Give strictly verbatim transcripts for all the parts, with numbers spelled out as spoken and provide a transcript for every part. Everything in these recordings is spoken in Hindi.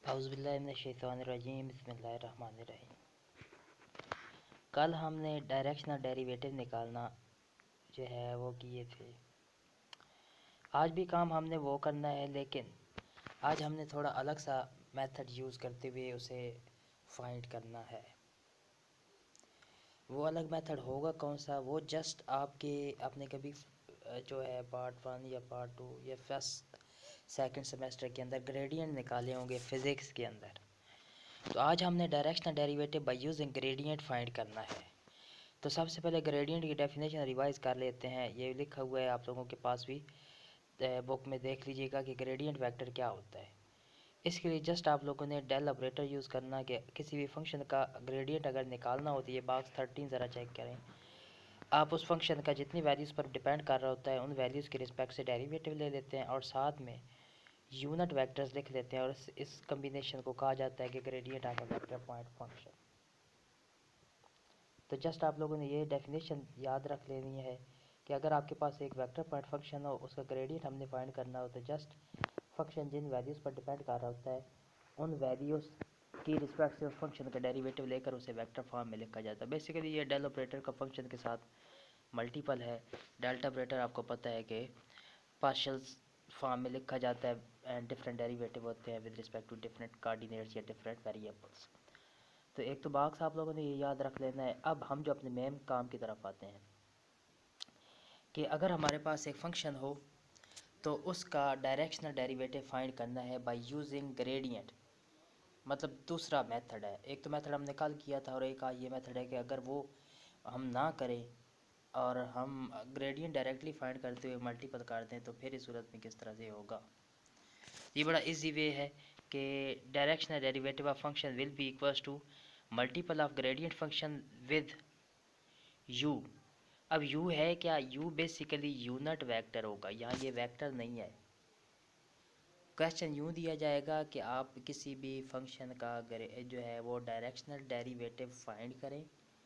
औज़ुबिल्लाहिमिनश्शैतानिर्रजीम बिस्मिल्लाहिर्रहमानिर्रहीम। कल हमने डायरेक्शनल डेरिवेटिव निकालना जो है वो किए थे। आज भी काम हमने वो करना है, लेकिन आज हमने थोड़ा अलग सा मेथड यूज़ करते हुए उसे फाइंड करना है। वो अलग मेथड होगा कौन सा? वो जस्ट आपके अपने कभी जो है पार्ट वन या पार्ट टू या फर्स्ट सेकंड सेमेस्टर के अंदर ग्रेडियंट निकाले होंगे फिज़िक्स के अंदर। तो आज हमने directional derivative by using gradient find करना है। तो सबसे पहले ग्रेडियंट की डेफिनेशन रिवाइज कर लेते हैं। ये लिखा हुआ है आप लोगों के पास भी, बुक में देख लीजिएगा कि ग्रेडियंट वेक्टर क्या होता है। इसके लिए जस्ट आप लोगों ने डेल ऑपरेटर यूज़ करना कि किसी भी फंक्शन का ग्रेडियंट अगर निकालना होती है। बॉक्स थर्टीन ज़रा चेक करें। आप उस फंक्शन का जितनी वैल्यूज़ पर डिपेंड कर रहा होता है उन वैल्यूज़ के रिस्पेक्ट से डेरिवेटिव ले लेते हैं और साथ में यूनिट वेक्टर्स लिख लेते हैं, और इस, इस कम्बिनेशन को कहा जाता है कि gradient of a vector point function. तो जस्ट आप लोगों ने ये डेफिनेशन याद रख लेनी है कि अगर आपके पास एक वेक्टर पॉइंट फंक्शन हो, उसका ग्रेडियंट हमने फाइंड करना हो, तो जस्ट फंक्शन जिन वैल्यूज़ पर डिपेंड कर रहा होता है उन वैल्यूज़ की रिस्पेक्ट से उस फंक्शन का डेरिवेटिव लेकर उसे वेक्टर फॉर्म में लिखा जाता है। बेसिकली ये डेल ऑपरेटर का फंक्शन के साथ मल्टीपल है। डेल्टा ऑपरेटर आपको पता है कि पार्शियल फॉर्म में लिखा जाता है एंड डिफरेंट डेरिवेटिव होते हैं with respect to different coordinates या डिफरेंट वेरिएबल्स। तो एक तो बॉक्स आप लोगों ने ये याद रख लेना है। अब हम जो अपने मेन काम की तरफ आते हैं कि अगर हमारे पास एक फंक्शन हो तो उसका डायरेक्शनल डेरिवेटिव फाइंड करना है बाय यूजिंग ग्रेडियंट। मतलब दूसरा मेथड है। एक तो मेथड हमने कल किया था और एक ये मेथड है कि अगर वो हम ना करें और हम ग्रेडियंट डायरेक्टली फाइंड करते हुए मल्टीपल कर दें तो फिर इस सूरत में किस तरह से होगा। ये बड़ा इजी वे है कि directional derivative of function will be equals to multiple of gradient function with u। अब u है क्या? u बेसिकली यूनिट वेक्टर होगा। यहाँ ये वेक्टर नहीं है। क्वेश्चन यूँ दिया जाएगा कि आप किसी भी फंक्शन का जो है वो डायरेक्शनल डेरिवेटिव फाइंड करें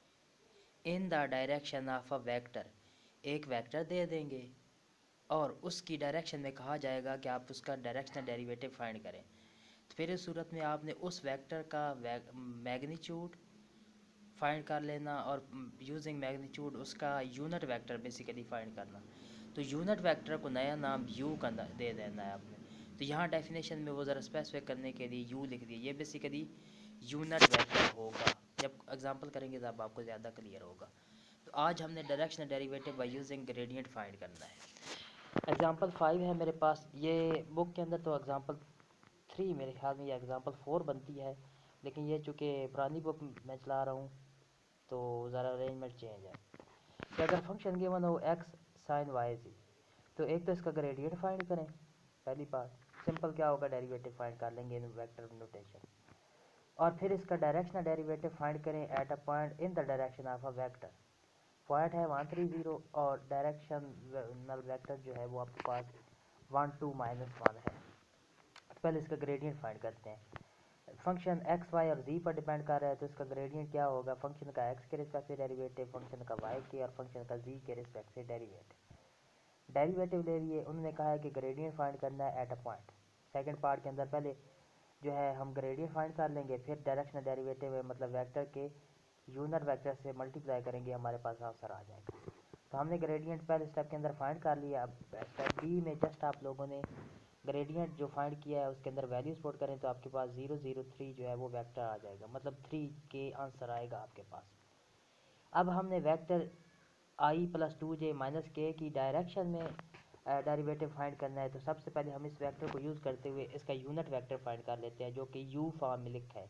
in the direction of a vector. एक वेक्टर दे देंगे और उसकी डायरेक्शन में कहा जाएगा कि आप उसका डायरेक्शनल डेरिवेटिव फाइंड करें। तो फिर इस सूरत में आपने उस वेक्टर का मैग्नीट्यूड फाइंड कर लेना और यूजिंग मैग्नीट्यूड उसका यूनिट वेक्टर बेसिकली फाइंड करना। तो यूनिट वेक्टर को नया नाम u का दे देना है आपने। तो यहाँ डेफिनेशन में वो ज़रा स्पेसिफिक करने के लिए u लिख दिया। ये बेसिकली यूनिट वेक्टर होगा। जब एग्जांपल करेंगे तब आपको ज़्यादा क्लियर होगा। तो आज हमने directional derivative by using gradient find करना है। एग्जांपल फाइव है मेरे पास। ये बुक के अंदर तो एग्जांपल थ्री मेरे ख्याल में, ये एग्जांपल फोर बनती है, लेकिन ये चूँकि पुरानी बुक मैं चला रहा हूँ तो ज़रा अरेंजमेंट चेंज है कि अगर फंक्शन गिवन हो x साइन वाई जी, तो एक तो इसका ग्रेडियंट फाइंड करें। पहली बात सिंपल क्या होगा, डेरिवेटिव फाइंड कर लेंगे इन वेक्टर नोटेशन, और फिर इसका डायरेक्शनल डेरिवेटिव फाइंड करें at a point in the direction of a vector. Point है वन थ्री ज़ीरो और डायरेक्शन नल वेक्टर जो है वो आपके पास वन टू माइनस वन है। पहले इसका ग्रेडियंट फाइंड करते हैं। फंक्शन एक्स वाई और जी पर डिपेंड कर रहा है तो इसका ग्रेडियंट क्या होगा? फंक्शन का एक्स के रिस्पेक्ट से डेरिवेटिव, फंक्शन का वाई के और फंक्शन का जी के रिस्पेक्ट से डेरिवेटिव। डेरिवेटिव ले लिए, उन्होंने कहा है कि ग्रेडियंट फाइंड करना है at a point. Second part के अंदर पहले जो है हम ग्रेडियंट फाइंड कर लेंगे, फिर डायरेक्शनल डेरिवेटिव है मतलब वेक्टर के यूनिट वेक्टर से मल्टीप्लाई करेंगे, हमारे पास आंसर आ जाएगा। तो हमने ग्रेडियंट पहले स्टेप के अंदर फाइंड कर लिया। अब स्टेप बी में जस्ट आप लोगों ने ग्रेडियंट जो फाइंड किया है उसके अंदर वैल्यूज पुट करें तो आपके पास ज़ीरो ज़ीरो थ्री जो है वो वेक्टर आ जाएगा, मतलब थ्री के आंसर आएगा आपके पास। अब हमने vector i plus two j minus k की डायरेक्शन में डेरिवेटिव फाइंड करना है। तो सबसे पहले हम इस वेक्टर को यूज़ करते हुए इसका यूनिट वेक्टर फाइंड कर लेते हैं जो कि यू फॉर्म में लिखा है।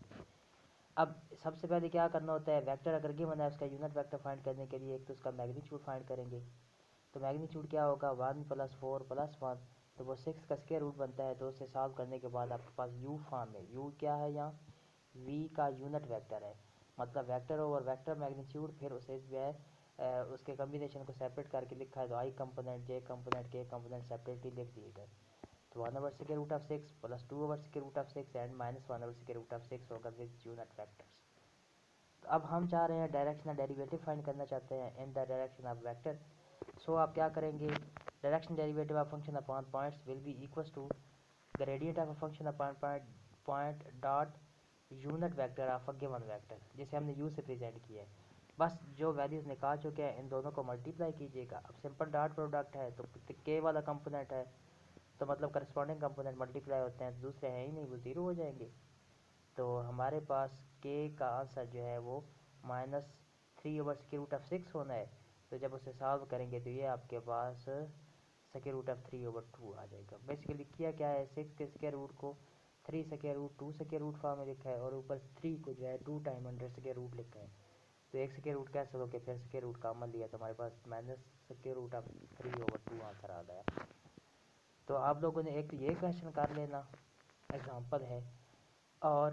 अब सबसे पहले क्या करना होता है, वेक्टर अगर गिवन है उसका यूनिट वेक्टर फाइंड करने के लिए एक तो उसका मैग्नीट्यूड फाइंड करेंगे। तो मैग्नीट्यूड क्या होगा? One plus four plus one, तो वो सिक्स का स्क्वायर रूट बनता है। तो उसे सॉल्व करने के बाद आपके पास यू फॉर्म है। यू क्या है? यहाँ वी का यूनिट वेक्टर है, मतलब वेक्टर ओवर वेक्टर मैग्नीट्यूड, फिर उसे जो है उसके कम्बिनेशन को सेपरेट करके लिखा है। तो i component, j component, k component separately लिख दिए गए। तो one over square root of six plus two over square root of six and minus one over square root of six होगा विद यूनिट वेक्टर्स। तो अब हम चाह रहे हैं डायरेक्शनल डेरिवेटिव फाइंड करना चाहते हैं in the direction of vector. So आप क्या करेंगे, direction derivative of function upon points will be equals to gradient of a function upon point point dot unit vector of a given vector, जिसे हमने यू से प्रेजेंट किया है। बस जो वैल्यूज़ निकाल चुके हैं इन दोनों को मल्टीप्लाई कीजिएगा। अब सिंपल डॉट प्रोडक्ट है तो के वाला कंपोनेंट है तो मतलब करस्पॉन्डिंग कंपोनेंट मल्टीप्लाई होते हैं, तो दूसरे हैं ही नहीं, वो ज़ीरो हो जाएंगे। तो हमारे पास के का आंसर जो है वो minus three over square root of six होना है। तो जब उसे सॉल्व करेंगे तो ये आपके पास square root of three over two आ जाएगा। बेसिकली किया क्या है, सिक्स के स्क्वायर रूट को three square root two square root form में लिखा है और ऊपर थ्री को जो है two time under square root लिखा है। तो एक स्क्वायर रूट कैंसिल होकर फिर स्क्वायर रूट कॉमन लिया तो हमारे पास minus square root of three over two answer आ गया। तो आप लोगों ने एक ये क्वेश्चन कर लेना, एग्जांपल है। और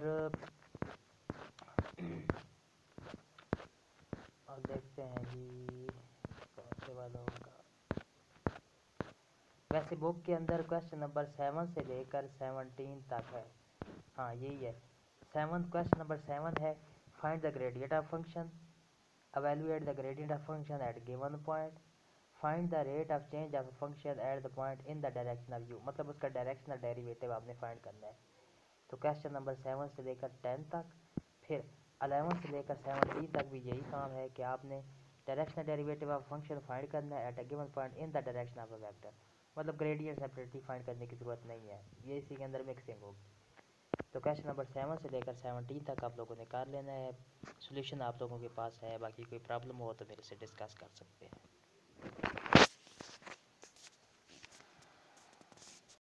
अब देखते हैं जी कौन से वाला होगा। वैसे बुक के अंदर क्वेश्चन नंबर सेवन से लेकर सेवनटीन तक है। हाँ यही है। सेवन क्वेश्चन नंबर सेवन है, find the gradient of function, evaluate the gradient of function at given point, find the rate of change of a function at the point in the direction of u, मतलब उसका डायरेक्शनल डेरिवेटिव आपने फाइंड करना है। तो क्वेश्चन नंबर सेवन से लेकर टेन तक, फिर अलेवन से लेकर सेवनटीन तक भी यही काम है कि आपने directional derivative of function find करना है at a given point in the direction of a vector. मतलब ग्रेडियंट सेपरेटली फाइंड करने की ज़रूरत नहीं है, ये इसी के अंदर मिक्सिंग होगी। तो क्वेश्चन नंबर सेवन से लेकर सेवनटीन तक आप लोगों ने कर लेना है। सोल्यूशन आप लोगों के पास है, बाकी कोई प्रॉब्लम हो तो मेरे से डिस्कस कर सकते हैं।